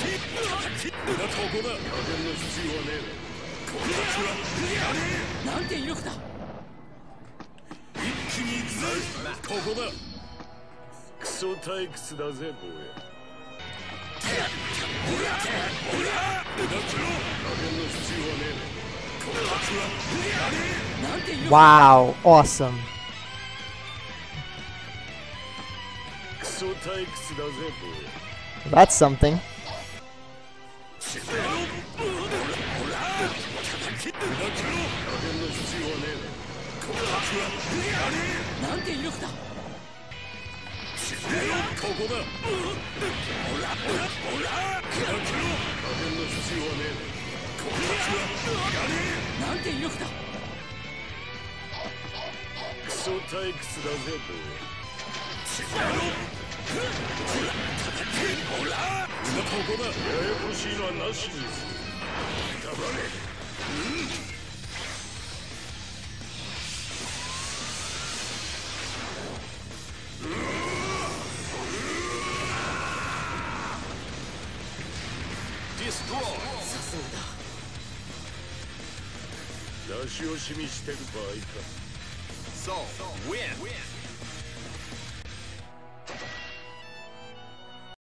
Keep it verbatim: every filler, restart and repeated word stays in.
なんて威力だ。一気に行くぜ。ここだ。クソ退屈だぜ、坊や。ほらほら出だしろ。加減の必要はねえ。 Wow, awesome. That's something. Soul, win.